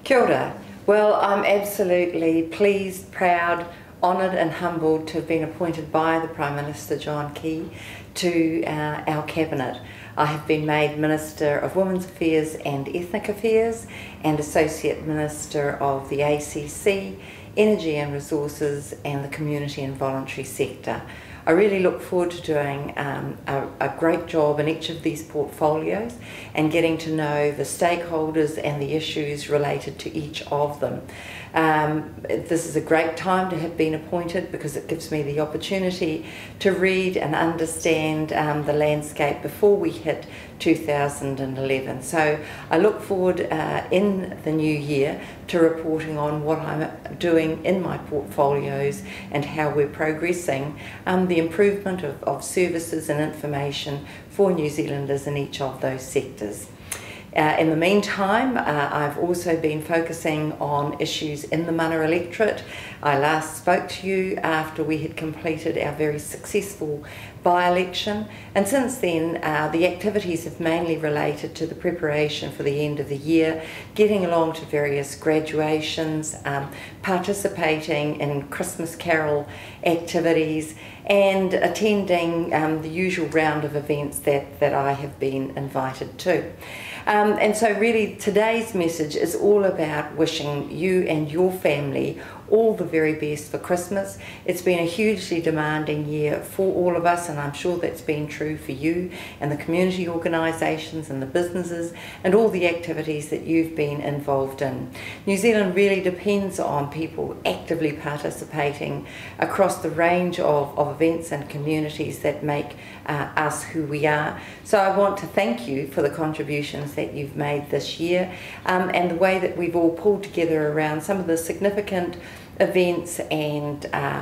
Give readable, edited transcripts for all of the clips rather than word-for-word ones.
Kia ora. Well, I'm absolutely pleased, proud, honoured and humbled to have been appointed by the Prime Minister John Key to our Cabinet. I have been made Minister of Women's Affairs and Ethnic Affairs and Associate Minister of the ACC, Energy and Resources and the Community and Voluntary Sector. I really look forward to doing a great job in each of these portfolios and getting to know the stakeholders and the issues related to each of them. This is a great time to have been appointed because it gives me the opportunity to read and understand the landscape before we hit 2011. So I look forward in the new year to reporting on what I'm doing in my portfolios and how we're progressing the improvement of services and information for New Zealanders in each of those sectors. In the meantime, I've also been focusing on issues in the mana electorate. I last spoke to you after we had completed our very successful by-election, and since then the activities have mainly related to the preparation for the end of the year, getting along to various graduations, participating in Christmas carol activities and attending the usual round of events that I have been invited to. And so really today's message is all about wishing you and your family all the very best for Christmas. It's been a hugely demanding year for all of us, and I'm sure that's been true for you and the community organisations and the businesses and all the activities that you've been involved in. New Zealand really depends on people actively participating across the range of events and communities that make us who we are. So I want to thank you for the contributions that you've made this year and the way that we've all pulled together around some of the significant events and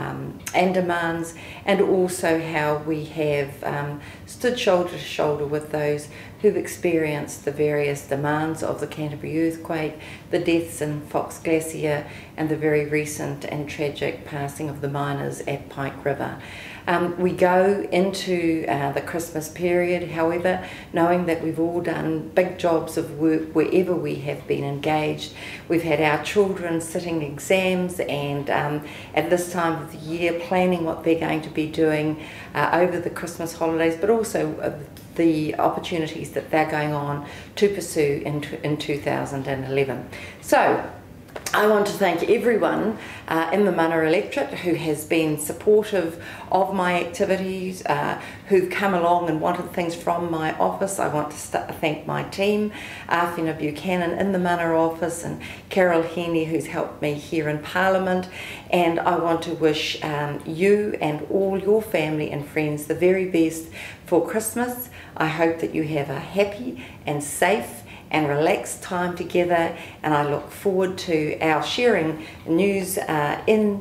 demands, and also how we have stood shoulder to shoulder with those who've experienced the various demands of the Canterbury earthquake, the deaths in Fox Glacier and the very recent and tragic passing of the miners at Pike River. We go into the Christmas period, however, knowing that we've all done big jobs of work wherever we have been engaged. We've had our children sitting exams and at this time of the year planning what they're going to be doing over the Christmas holidays, but also the opportunities that they're going on to pursue in 2011. So I want to thank everyone in the mana electorate who has been supportive of my activities, who've come along and wanted things from my office. I want to thank my team, Awhina Buchanan in the mana office and Carol Heaney, who's helped me here in Parliament. And I want to wish you and all your family and friends the very best for Christmas. I hope that you have a happy and safe and relaxed time together, and I look forward to our sharing news in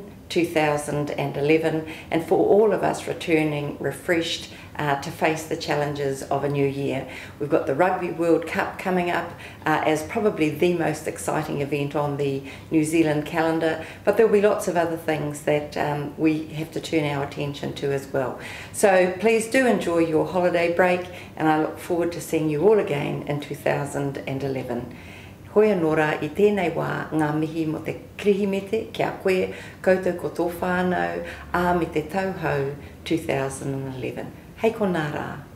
2011 and for all of us returning refreshed to face the challenges of a new year. We've got the Rugby World Cup coming up as probably the most exciting event on the New Zealand calendar, but there'll be lots of other things that we have to turn our attention to as well. So please do enjoy your holiday break, and I look forward to seeing you all again in 2011. Hoi anōra I tēnei wā ngā mihi mo te krihimete kia koe koutou ko tō whānau a me te tauhou 2011. Hei ko nā rā.